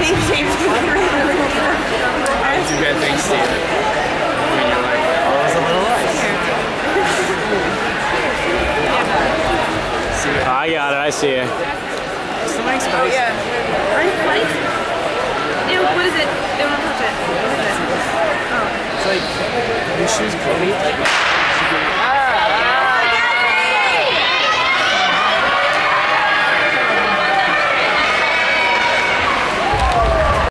Too bad things, Steve. When you're like, oh, it was a little ice. I got it, I see it. Somebody's Oh, yeah. Are you funny? Ew, what is it? Don't touch it. What is it? Oh. It's like, your shoes bloody.